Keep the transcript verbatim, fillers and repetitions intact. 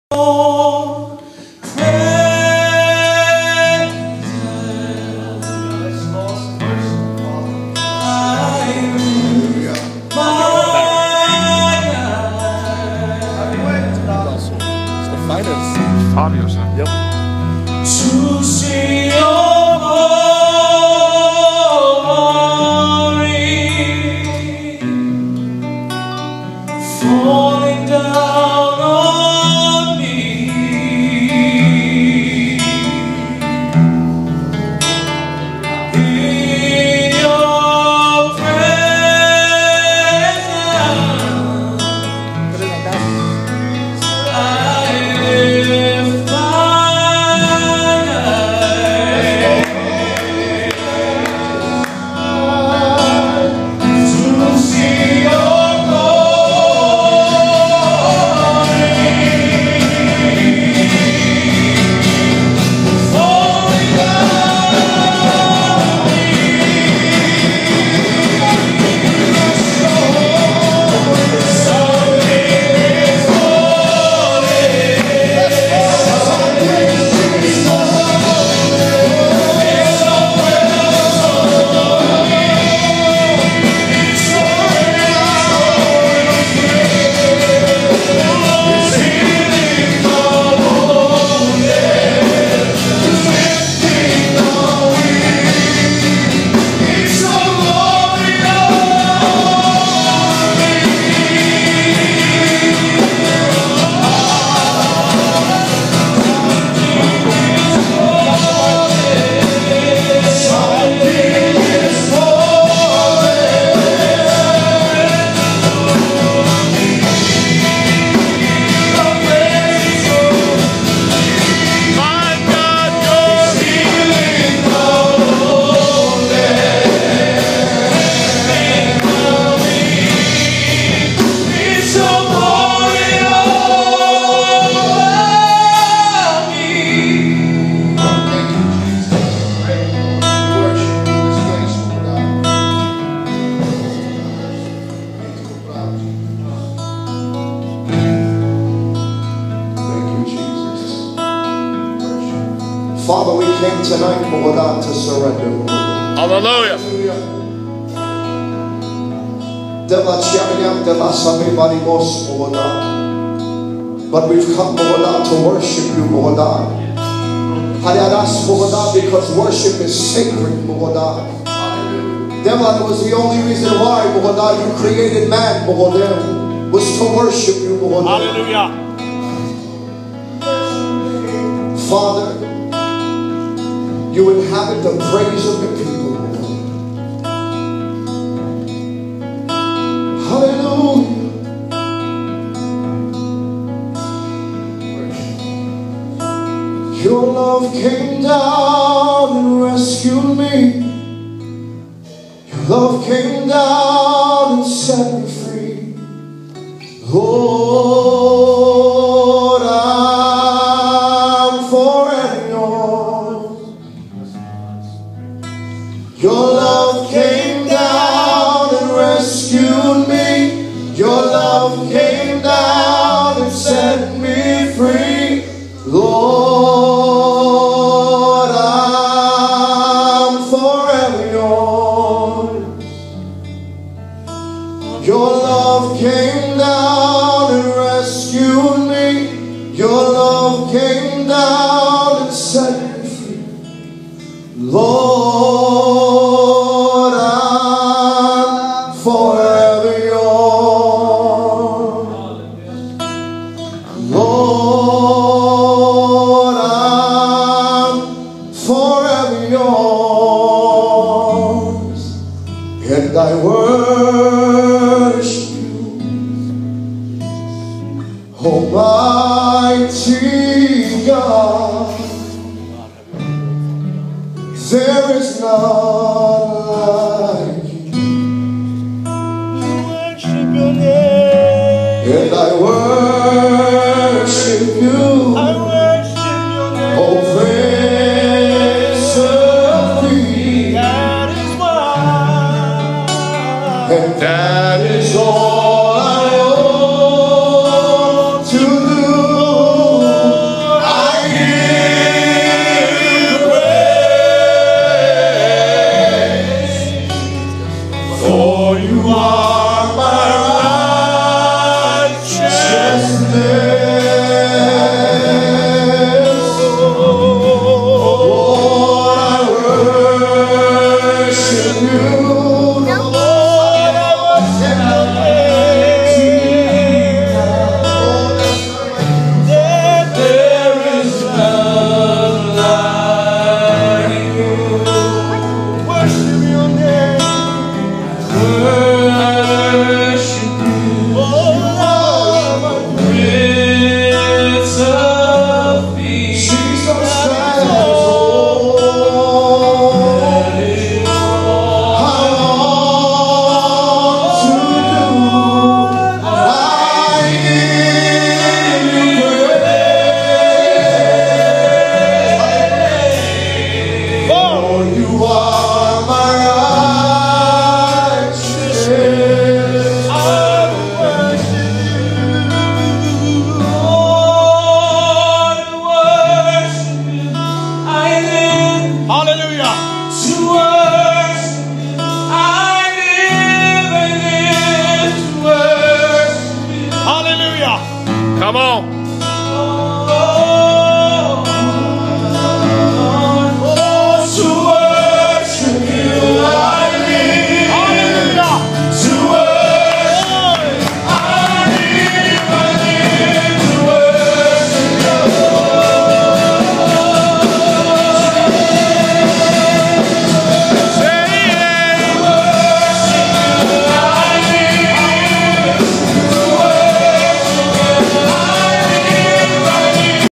Fabius, hè? Yep. To see your glory falling down on me, in your presence I lift my Father, we came tonight, Lord God, to surrender. Hallelujah. But we've come, Lord God, to worship you, Lord God. Hallelujah, Lord God, because worship is sacred, Lord God. That was the only reason why, Lord God, you created man, Lord God, was to worship you, Lord God. Hallelujah. Father, you inhabit the praise of your people, Lord. Hallelujah. Your love came down and rescued me. Your love came down and set me free. Lord, I'm forever yours. Your love came down and rescued me. Your love came down and set me free. Lord, I'm forever yours. Your love came down and rescued me. Your love came down and set me free. Lord, I'm forever yours. Lord, I'm forever yours. And I worship you, Almighty God. There is none like you. Worship your name. And I worship you,